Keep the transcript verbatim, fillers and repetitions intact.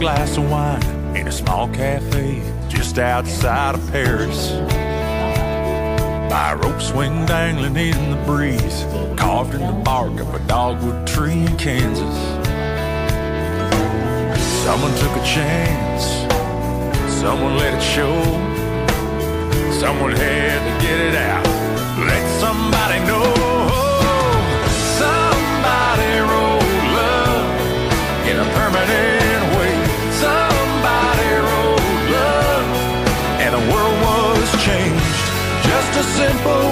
glass of wine in a small cafe just outside of Paris. By a rope swing dangling in the breeze, carved in the bark of a dogwood tree in Kansas. Someone took a chance, someone let it show. Someone had to get it out, let somebody know. Somebody wrote love in a permanent way. Somebody wrote love and the world was changed. Just a simple